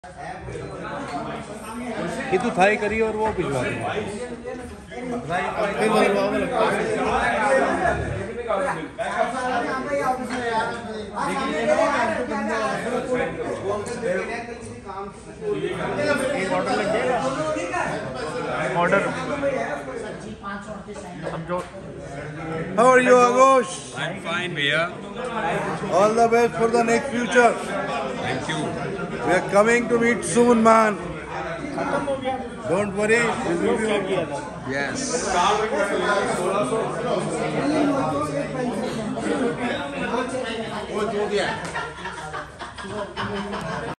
ये तो Thai curry और वो भिजवा देंगे। ऑर्डर लग जाएगा। Order How are you, Agosh? I'm fine, Bhaiya. All the best for the next future. Thank you. We are coming to meet soon, man. Don't worry. Yes.